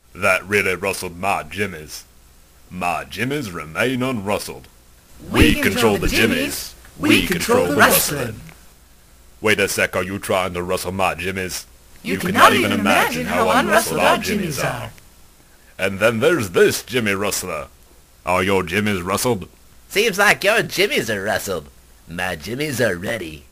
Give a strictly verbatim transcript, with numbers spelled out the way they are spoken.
That really rustled my jimmies. My jimmies remain unrustled. We, we control the jimmies. We control the rustling. Wait a sec, are you trying to rustle my jimmies? You, you cannot even imagine how unrustled our jimmies are. And then there's this Jimmy Rustler. Are your jimmies rustled? Seems like your jimmies are rustled. My jimmies are ready.